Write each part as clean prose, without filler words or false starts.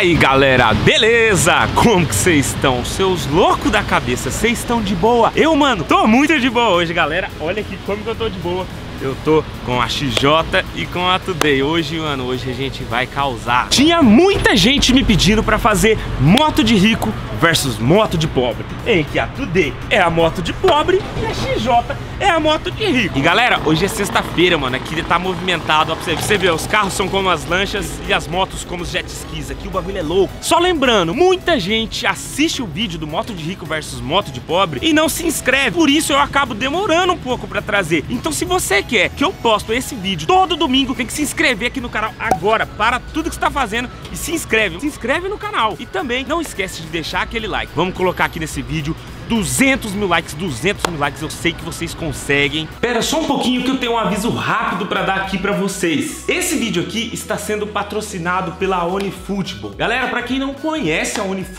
aí galera, beleza? Como que vocês estão? Seus loucos da cabeça, vocês estão de boa? Eu, mano, tô muito de boa hoje, galera. Olha aqui como que eu tô de boa. Eu tô com a XJ e com a Today. Hoje, mano, hoje a gente vai causar. Tinha muita gente me pedindo pra fazer moto de rico versus moto de pobre, em que a Today é a moto de pobre e a XJ é a moto de rico. E galera, hoje é sexta-feira, mano. Aqui tá movimentado, ó, pra você ver, os carros são como as lanchas e as motos como os jet skis. Aqui o bagulho é louco. Só lembrando, muita gente assiste o vídeo do moto de rico versus moto de pobre e não se inscreve. Por isso eu acabo demorando um pouco pra trazer. Então se você quer que eu posto esse vídeo todo domingo, tem que se inscrever aqui no canal agora. Para tudo que você tá fazendo e se inscreve. Se inscreve no canal. E também não esquece de deixar aquele like. Vamos colocar aqui nesse vídeo 200 mil likes, 200 mil likes, eu sei que vocês conseguem. Pera só um pouquinho que eu tenho um aviso rápido pra dar aqui pra vocês. Esse vídeo aqui está sendo patrocinado pela OneFootball. Galera, pra quem não conhece a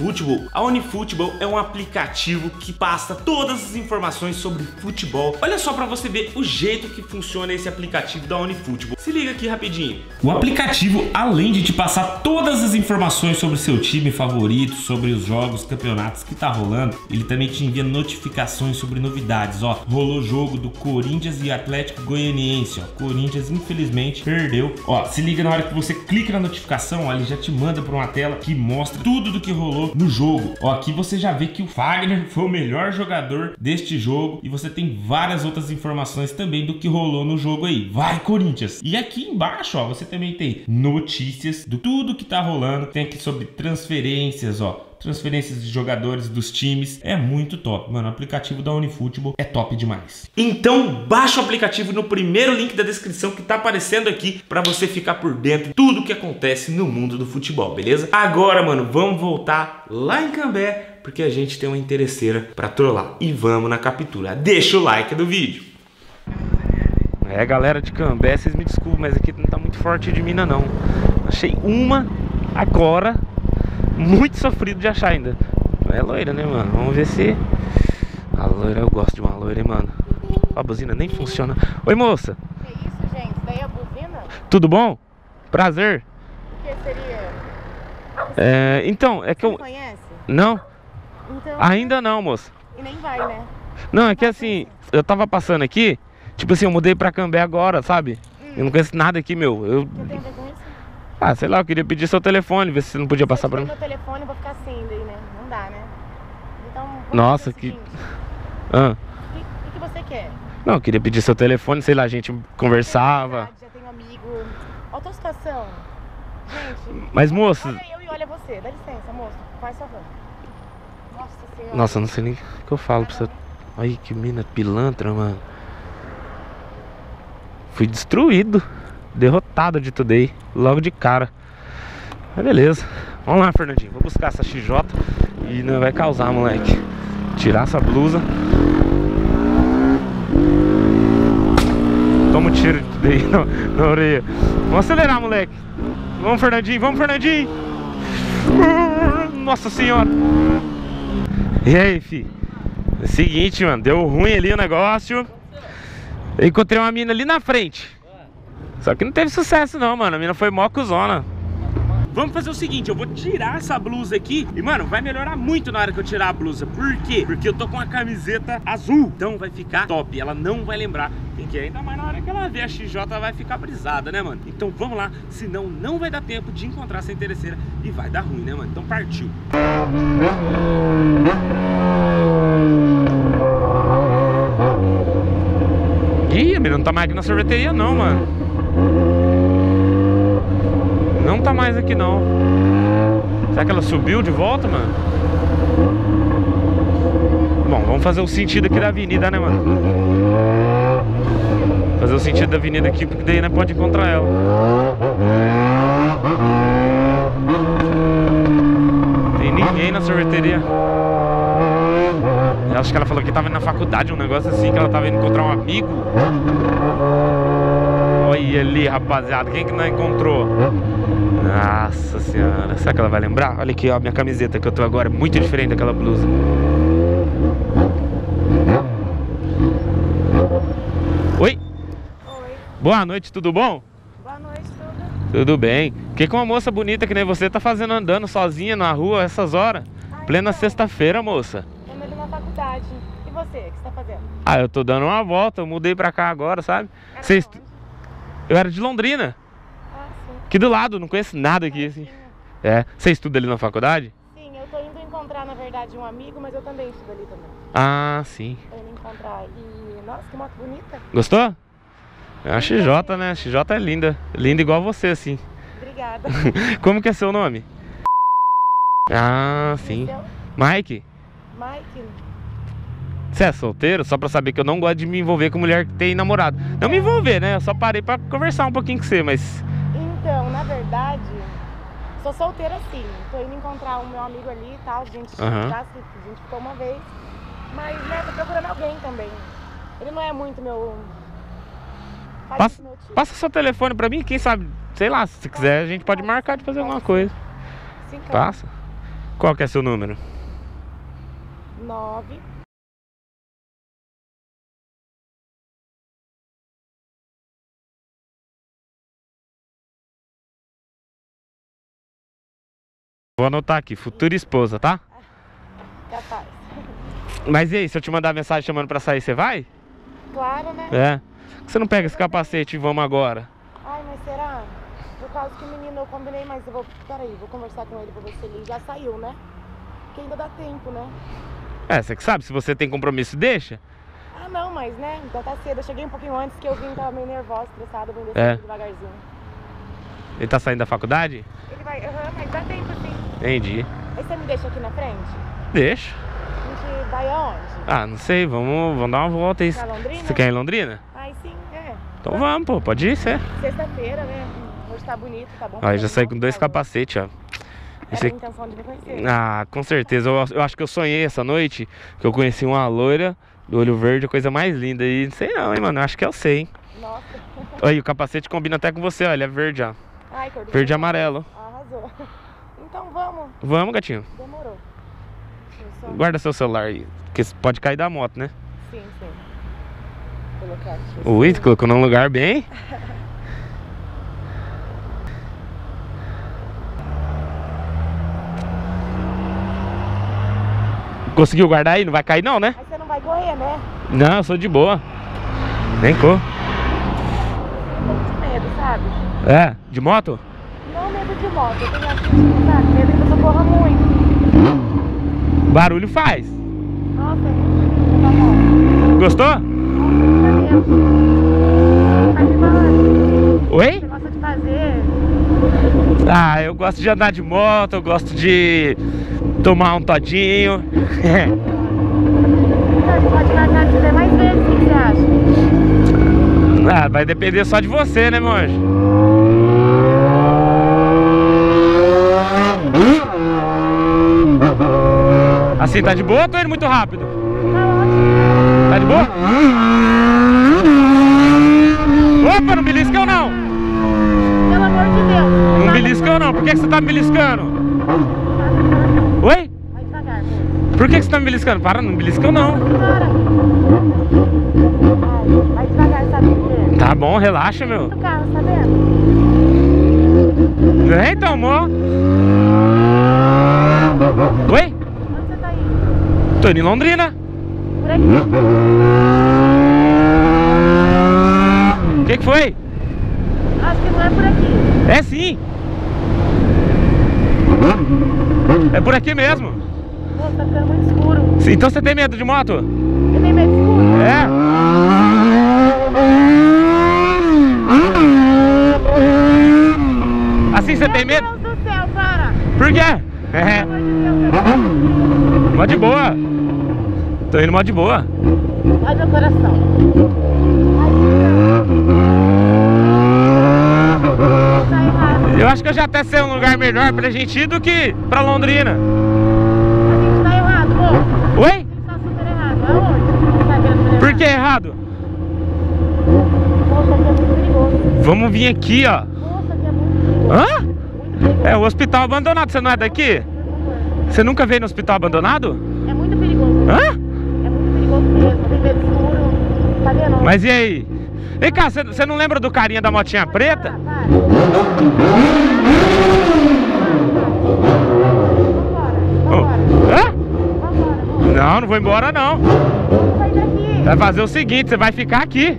OneFootball é um aplicativo que passa todas as informações sobre futebol. Olha só pra você ver o jeito que funciona esse aplicativo da OneFootball. Se liga aqui rapidinho. O aplicativo, além de te passar todas as informações sobre o seu time favorito, sobre os jogos, campeonatos que tá rolando, ele também te envia notificações sobre novidades, ó. Rolou jogo do Corinthians e Atlético Goianiense, ó. Corinthians infelizmente perdeu. Ó, se liga na hora que você clica na notificação, ó, ele já te manda para uma tela que mostra tudo do que rolou no jogo. Ó, aqui você já vê que o Fagner foi o melhor jogador deste jogo e você tem várias outras informações também do que rolou no jogo aí. Vai, Corinthians! E aqui embaixo, ó, você também tem notícias do tudo que tá rolando. Tem aqui sobre transferências, ó. Transferências de jogadores dos times. É muito top, mano. O aplicativo da OneFootball é top demais. Então baixa o aplicativo no primeiro link da descrição que tá aparecendo aqui pra você ficar por dentro de tudo que acontece no mundo do futebol, beleza? Agora, mano, vamos voltar lá em Cambé, porque a gente tem uma interesseira pra trollar. E vamos na captura. Deixa o like do vídeo. É, galera de Cambé, vocês me desculpem, mas aqui não tá muito forte de mina não. Achei uma agora. Muito sofrido de achar ainda. É loira, né, mano? Vamos ver se... A loira, eu gosto de uma loira, hein, mano. A buzina nem funciona. Oi, moça. Que isso, gente? Daí a buzina? Tudo bom? Prazer. O que seria? Então, é que Você eu... me conhece? Não? Então... Ainda não, moça. E nem vai, né? Não, é que assim, eu tava passando aqui, tipo assim, eu mudei pra Cambé agora, sabe? Eu não conheço nada aqui, meu. O que eu tenho a ver com isso? Ah, sei lá, eu queria pedir seu telefone, ver se você não podia passar pra mim. meu telefone, eu vou ficar assim daí, né? Não dá, né? Então, vamos Nossa, fazer o seguinte. O que você quer? Não, eu queria pedir seu telefone, sei lá, a gente conversava. Já tenho amigo. Olha a tua situação. Gente, Mas, moça... olha eu e olha você. Dá licença, moço. Faz favor. Nossa Senhora. Nossa, eu não sei nem o que eu falo pra você. Ai, que mina pilantra, mano. Fui destruído. Derrotado de Today. Logo de cara. Mas beleza. Vamos lá, Fernandinho. Vou buscar essa XJ e não vai causar, moleque. Tirar essa blusa. Toma um tiro de Today na orelha. Vamos acelerar, moleque. Vamos, Fernandinho. Vamos, Fernandinho. Nossa senhora. E aí, fi? É o seguinte, mano. Deu ruim ali o negócio. Eu encontrei uma mina ali na frente. Só que não teve sucesso não, mano. A mina foi mó cuzona. Vamos fazer o seguinte, eu vou tirar essa blusa aqui e, mano, vai melhorar muito na hora que eu tirar a blusa. Por quê? Porque eu tô com a camiseta azul. Então vai ficar top, ela não vai lembrar quem que é. Ainda mais na hora que ela ver a XJ vai ficar brisada, né, mano? Então vamos lá, senão não vai dar tempo de encontrar essa interesseira e vai dar ruim, né, mano? Então partiu. Ih, a menina não tá mais aqui na sorveteria não, mano. Não tá mais aqui não. Será que ela subiu de volta, mano? Bom, vamos fazer o sentido aqui da avenida, né, mano? Fazer o sentido da avenida aqui, porque daí, né, pode encontrar ela. Tem ninguém na sorveteria. Eu acho que ela falou que tava indo na faculdade, um negócio assim, que ela tava indo encontrar um amigo. Olha ali, rapaziada, quem que não encontrou? Nossa senhora, será que ela vai lembrar? Olha aqui, ó, minha camiseta que eu tô agora é muito diferente daquela blusa. Oi? Oi. Boa noite, tudo bom? Boa noite, tudo. Tudo bem. O que uma moça bonita que nem você tá fazendo andando sozinha na rua essas horas? Plena sexta-feira, moça. Tô ali na faculdade. E você, o que você tá fazendo? Ah, eu tô dando uma volta, eu mudei pra cá agora, sabe? Eu era de Londrina. Ah, sim. Aqui do lado, não conheço nada aqui, assim. É. Você estuda ali na faculdade? Sim, eu tô indo encontrar, na verdade, um amigo, mas eu também estudo ali também. Ah, sim. Tô indo encontrar. E, nossa, que moto bonita. Gostou? É uma XJ, né? A XJ é linda. Linda igual você, assim. Obrigada. Como que é seu nome? Ah, sim. Seu? Mike? Mike? Você é solteiro? Só pra saber que eu não gosto de me envolver com mulher que tem namorado. Não me envolver, né? Eu só parei pra conversar um pouquinho com você, mas... Então, na verdade, sou solteira sim. Tô indo encontrar o meu amigo ali e tal. A gente ficou uma vez. Mas, né, tô procurando alguém também. Ele não é muito meu... Passa seu telefone pra mim, quem sabe, sei lá, se quiser a gente pode marcar de fazer alguma coisa. Sim, claro. Passa. Qual que é seu número? 9. Vou anotar aqui, futura esposa, tá? Capaz. Mas e aí, se eu te mandar mensagem chamando pra sair, você vai? Claro, né? É. Por que você não pega esse capacete e vamos agora? Ai, mas será? Por causa que o menino eu combinei, mas eu vou... Peraí, vou conversar com ele pra ver se ele já saiu, né? Porque ainda dá tempo, né? É, você que sabe, se você tem compromisso, deixa. Ah, não, mas né, então tá cedo. Eu cheguei um pouquinho antes que eu vim, tava meio nervosa, estressada, vim descer devagarzinho. Ele tá saindo da faculdade? Ele vai, mas dá tempo sim. Entendi. Aí você me deixa aqui na frente? Deixa. A gente vai aonde? Ah, não sei, vamos dar uma volta aí. Pra Londrina? Você quer ir em Londrina? Ai, sim, é. Então vamos, pô, pode ir, você. Sexta-feira, né? Hoje tá bonito, tá bom. Ó, já saí com 2 capacetes, ó. Essa é a intenção de me conhecer. Ah, com certeza. Eu acho que eu sonhei essa noite que eu conheci uma loira do olho verde, a coisa mais linda. E não sei não, hein, mano. Eu acho que eu sei, hein. Nossa. Olha, o capacete combina até com você, ó. Ele é verde, ó. Ai, cor do verde e amarelo. Arrasou. Então vamos. Vamos, gatinho. Demorou. Guarda seu celular aí, porque pode cair da moto, né? Sim, sim. Vou colocar aqui. Ui, tu colocou num lugar bem. Conseguiu guardar aí? Não vai cair não, né? Mas você não vai correr, né? Não, eu sou de boa. Nem corro. Eu tenho medo, sabe? É, de moto? Não medo de moto, eu tenho assim, sabe? Medo que eu corra muito. Barulho faz. Nossa, tá bom. Gostou? Oi? Você gosta de fazer? Ah, eu gosto de andar de moto, eu gosto de tomar um todinho. Pode marcar se der mais vezes, o que você acha? Ah, vai depender só de você, né, meu anjo? Assim, tá de boa ou tô indo muito rápido? Tá de boa? Opa, não belisca eu não! Pelo amor de Deus! Não belisca eu não, por que você tá me beliscando? Oi? Vai devagar, pô. Por que você tá me beliscando? Para, não belisca eu não. Para! Vai devagar, sabe por quê? Tá bom, relaxa, meu. Do carro, tá vendo? É, então, amor. Oi? Onde você tá indo? Tô indo em Londrina. Por aqui. O que foi? Acho que não é por aqui. É sim. É por aqui mesmo. Nossa, tá ficando muito escuro. Então você tem medo de moto? Você tem medo de escuro? É. Assim você tem medo? Meu Deus do céu, para! Por quê? É. Mó de boa. Tô indo mó de boa. Olha meu coração. Tá errado. Eu acho que eu já até sei um lugar melhor pra gente ir do que pra Londrina. A gente tá errado, moço. Oi? A gente tá super errado. Aonde? Tá querendo Por que errado? Moça, aqui é muito perigoso. Vamos vir aqui, ó. Moça, aqui é muito perigoso. Hã? Muito perigoso. É o hospital abandonado, você não é daqui? Você nunca veio no hospital abandonado? É muito perigoso. Hã? É muito perigoso mesmo. Viver escuro. Tá vendo? Mas e aí? Vem cá, você não lembra do carinha da motinha preta? Não, não vou embora não. Vai fazer o seguinte, você vai ficar aqui.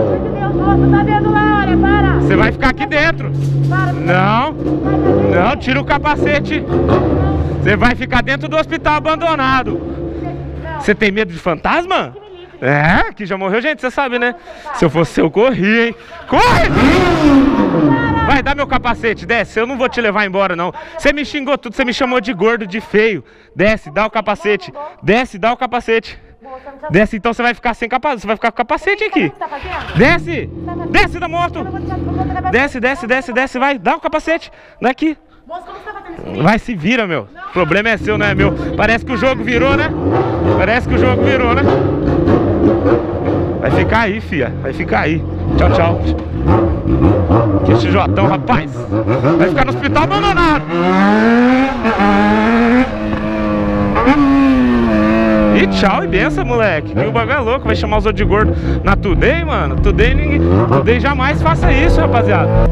Você vai ficar aqui dentro. Não, não, tira o capacete. Você vai ficar dentro do hospital abandonado. Você tem medo de fantasma? É, que já morreu gente, você sabe, né? Se eu fosse eu corri, hein? Corre! Vai, dá meu capacete, desce. Eu não vou te levar embora, não. Você me xingou tudo, você me chamou de gordo, de feio. Desce, dá o capacete. Desce, dá o capacete. Desce, então você vai ficar sem capacete. Você vai ficar com o capacete aqui. Desce! Desce da moto! Desce, desce, desce, desce, vai. Dá o capacete. Daqui. Vai, se vira, meu. O problema é seu, não é meu. Parece que o jogo virou, né? Parece que o jogo virou, né? Vai ficar aí, fia. Vai ficar aí. Tchau, tchau. Que XJão, rapaz. Vai ficar no hospital abandonado. E tchau e benção, moleque. O bagulho é louco. Vai chamar os outros de gordo na Today, mano. Today, ninguém... Today jamais faça isso, rapaziada.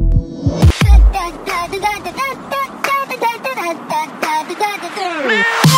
Man.